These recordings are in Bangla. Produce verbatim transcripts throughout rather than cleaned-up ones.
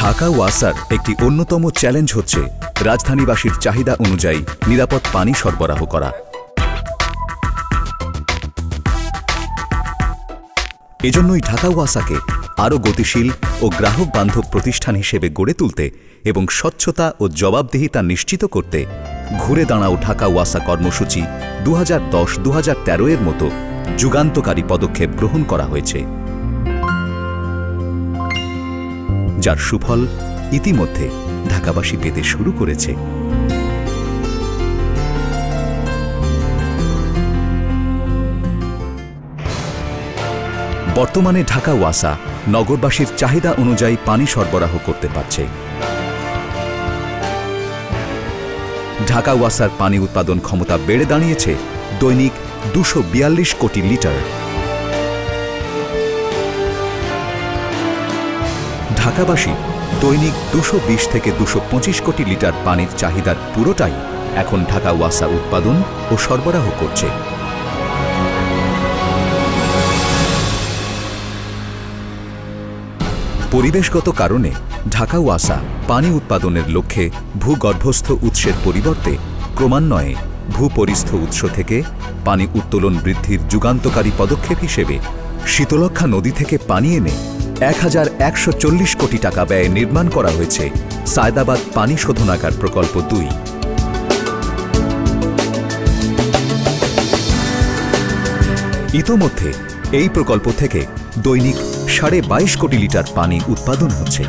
ঢাকা ওয়াসার একটি অন্যতম চ্যালেঞ্জ হচ্ছে রাজধানীবাসীর চাহিদা অনুযায়ী নিরাপদ পানি সরবরাহ করা। এজন্যই ঢাকা ওয়াসাকে আরও গতিশীল ও গ্রাহক বান্ধব প্রতিষ্ঠান হিসেবে গড়ে তুলতে এবং স্বচ্ছতা ও জবাবদিহিতা নিশ্চিত করতে ঘুরে দাঁড়াও ঢাকা ওয়াসা কর্মসূচি দু হাজার দশ দু হাজার তেরো এর মতো যুগান্তকারী পদক্ষেপ গ্রহণ করা হয়েছে, যার সুফল ইতিমধ্যে ঢাকাবাসী পেতে শুরু করেছে। বর্তমানে ঢাকা ওয়াসা নগরবাসীর চাহিদা অনুযায়ী পানি সরবরাহ করতে পারছে। ঢাকা ওয়াসার পানি উৎপাদন ক্ষমতা বেড়ে দাঁড়িয়েছে দৈনিক দুশো বিয়াল্লিশ কোটি লিটার। ঢাকাবাসী দৈনিক দুশো বিশ থেকে দুশো পঁচিশ কোটি লিটার পানির চাহিদার পুরোটাই এখন ঢাকা ওয়াসা উৎপাদন ও সরবরাহ করছে। পরিবেশগত কারণে ঢাকা ওয়াসা পানি উৎপাদনের লক্ষ্যে ভূগর্ভস্থ উৎসের পরিবর্তে ক্রমান্বয়ে ভূপরিস্থ উৎস থেকে পানি উত্তোলন বৃদ্ধির যুগান্তকারী পদক্ষেপ হিসেবে শীতলক্ষ্যা নদী থেকে পানি এনে এক হাজার একশো চল্লিশ কোটি টাকা ব্যয়ে নির্মাণ করা হয়েছে সায়দাবাদ পানি শোধনাগার প্রকল্প দুই। ইতোমধ্যে এই প্রকল্প থেকে দৈনিক সাড়ে বাইশ কোটি লিটার পানি উৎপাদন হচ্ছে।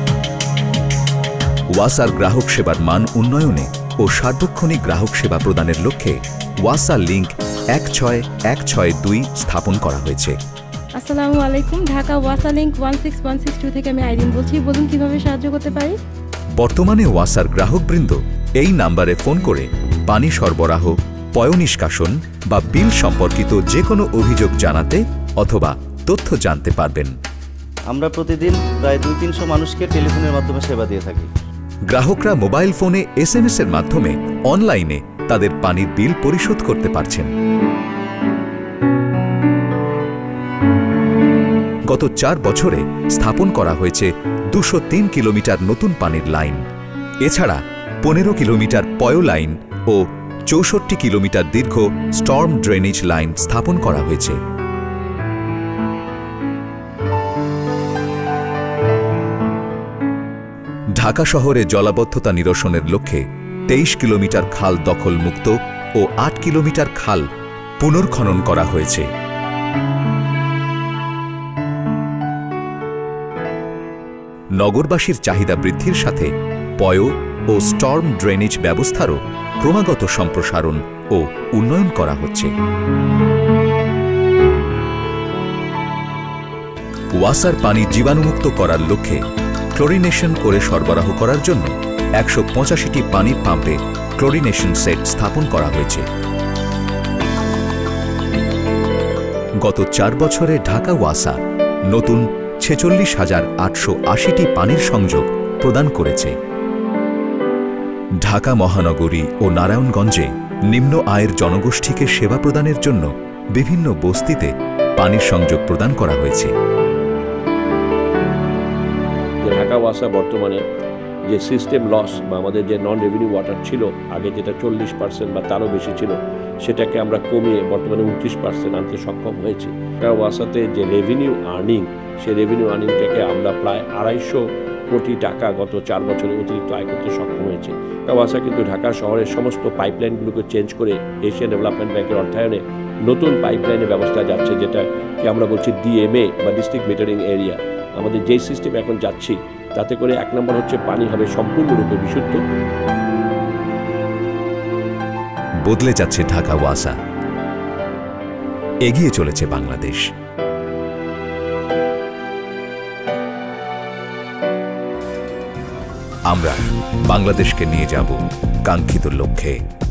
ওয়াসার গ্রাহক সেবার মান উন্নয়নে ও সার্বক্ষণিক গ্রাহক সেবা প্রদানের লক্ষ্যে ওয়াসা লিঙ্ক এক ছয় এক ছয় দুই স্থাপন করা হয়েছে। আসসালামু আলাইকুম, ঢাকা ওয়াসা link one six one six two থেকে আমি আইরিন বলছি। বলুন কিভাবে সাহায্য করতে পারি। বর্তমানে ওয়াসার গ্রাহকবৃন্দ এই নাম্বারে ফোন করে পানি সরবরাহ, পয়ঃনিষ্কাশন বা বিল সম্পর্কিত যে কোনো অভিযোগ জানাতে অথবা তথ্য জানতে পারবেন। আমরা প্রতিদিন প্রায় দুই তিনশো মানুষকে টেলিফোনের মাধ্যমে সেবা দিয়ে থাকি। গ্রাহকরা মোবাইল ফোনে এস এম এস এর মাধ্যমে অনলাইনে তাদের পানির বিল পরিশোধ করতে পারছেন। গত চার বছরে স্থাপন করা হয়েছে দুশো তিন কিলোমিটার নতুন পানির লাইন। এছাড়া পনেরো কিলোমিটার পয় লাইন ও চৌষট্টি কিলোমিটার দীর্ঘ স্টর্ম ড্রেনেজ লাইন স্থাপন করা হয়েছে। ঢাকা শহরে জলাবদ্ধতা নিরসনের লক্ষ্যে তেইশ কিলোমিটার খাল দখল মুক্ত ও আট কিলোমিটার খাল পুনর্খনন করা হয়েছে। নগরবাসীর চাহিদা বৃদ্ধির সাথে পয় ও স্টর্ম ড্রেনেজ ব্যবস্থারও ক্রমাগত সম্প্রসারণ ও উন্নয়ন করা হচ্ছে। ওয়াসার পানি জীবাণুমুক্ত করার লক্ষ্যে ক্লোরিনেশন করে সরবরাহ করার জন্য একশো পঁচাশিটি পানির পাম্পে ক্লোরিনেশন সেট স্থাপন করা হয়েছে। গত চার বছরে ঢাকা ওয়াসা নতুন ছেচল্লিশ হাজার আটশো আশিটি পানির সংযোগ প্রদান করেছে। ঢাকা মহানগরী ও নারায়ণগঞ্জে নিম্ন আয়ের জনগোষ্ঠীকে সেবা প্রদানের জন্য বিভিন্ন বস্তিতে পানির সংযোগ প্রদান করা হয়েছে। ঢাকা ওয়াসা বর্তমানে যে সিস্টেম লস বা আমাদের যে নন রেভিনিউ ওয়াটার ছিল আগে, যেটা চল্লিশ পার্সেন্ট বা তারও বেশি ছিল, সেটাকে আমরা কমিয়ে বর্তমানে উনত্রিশ পার্সেন্ট আনতে সক্ষম হয়েছি। ঢাকা ওয়াসাতে যে রেভিনিউ আর্নিং, সেই রেভিনিউ আর্নিংটাকে আমরা প্রায় আড়াইশো কোটি টাকা গত চার বছরে অতিরিক্ত আয় করতে সক্ষম হয়েছে। ঢাকা ওয়াসা কিন্তু ঢাকা শহরের সমস্ত পাইপলাইনগুলোকে চেঞ্জ করে এশিয়ান ডেভেলপমেন্ট ব্যাংকের অর্থায়নে নতুন পাইপলাইনের ব্যবস্থা যাচ্ছে, যেটাকে আমরা বলছি ডিএমএ বা ডিস্ট্রিক্ট মিটারিং এরিয়া। আমাদের যেই সিস্টেম এখন যাচ্ছি তাতে করে এক নম্বর হচ্ছে পানি হবে সম্পূর্ণরূপে বিশুদ্ধ। বদলে যাচ্ছে ঢাকা ওয়াসা, এগিয়ে চলেছে বাংলাদেশ। আমরা বাংলাদেশকে নিয়ে যাব কাঙ্ক্ষিত লক্ষ্যে।